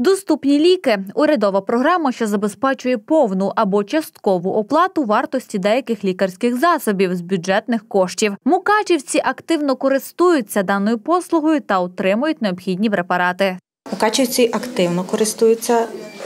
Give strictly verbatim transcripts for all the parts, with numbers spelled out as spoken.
Доступні ліки – урядова програма, що забезпечує повну або часткову оплату вартості деяких лікарських засобів з бюджетних коштів. Мукачівці активно користуються даною послугою та отримують необхідні препарати. Мукачівці активно користуються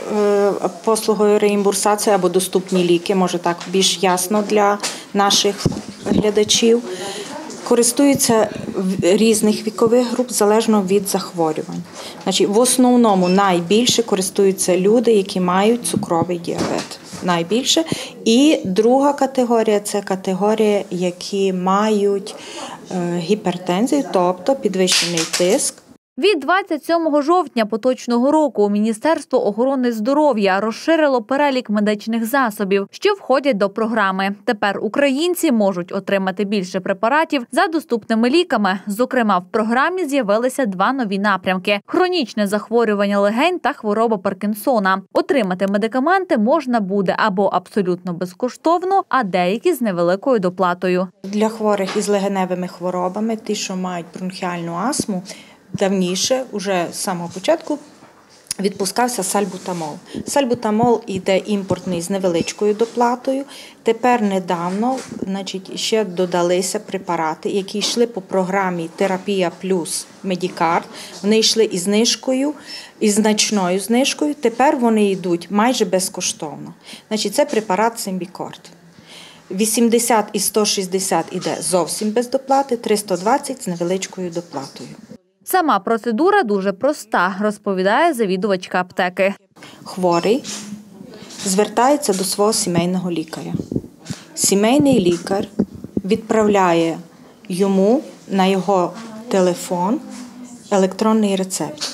послугою реімбурсації або доступні ліки, може так більш ясно для наших глядачів. Користуються різних вікових груп, залежно від захворювань. Значить, в основному найбільше користуються люди, які мають цукровий діабет. Найбільше. І друга категорія – це категорія, які мають гіпертензію, тобто підвищений тиск. Від двадцять сьомого жовтня поточного року Міністерство охорони здоров'я розширило перелік медичних засобів, що входять до програми. Тепер українці можуть отримати більше препаратів за доступними ліками. Зокрема, в програмі з'явилися два нові напрямки – хронічне захворювання легень та хвороба Паркінсона. Отримати медикаменти можна буде або абсолютно безкоштовно, а деякі з невеликою доплатою. Для хворих із легеневими хворобами, ті, що мають бронхіальну астму, давніше, уже з самого початку, відпускався сальбутамол. Сальбутамол йде імпортний з невеличкою доплатою. Тепер недавно, значить, ще додалися препарати, які йшли по програмі «Терапія плюс Медікарт». Вони йшли із знижкою, із значною знижкою. Тепер вони йдуть майже безкоштовно. Значить, це препарат Симбікорт. вісімдесят і сто шістдесят іде зовсім без доплати, триста двадцять з невеличкою доплатою. Сама процедура дуже проста, розповідає завідувачка аптеки. Хворий звертається до свого сімейного лікаря. Сімейний лікар відправляє йому на його телефон електронний рецепт.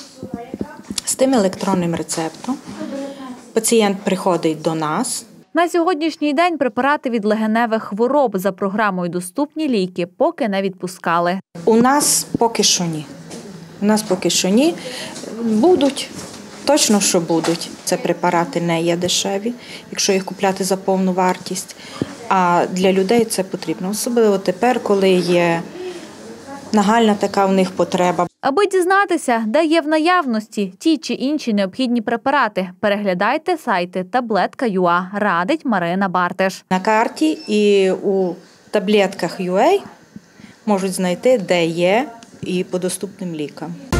З тим електронним рецептом пацієнт приходить до нас. На сьогоднішній день препарати від легеневих хвороб за програмою «Доступні ліки» поки не відпускали. У нас поки що ні. У нас поки що ні. Будуть, точно, що будуть. Це препарати не є дешеві, якщо їх купляти за повну вартість. А для людей це потрібно. Особливо тепер, коли є нагальна така в них потреба. Аби дізнатися, де є в наявності ті чи інші необхідні препарати, переглядайте сайти таблетка крапка ю а, радить Марина Бартиш. На карті і у таблетках крапка ю а можуть знайти, де є і по доступним лікам.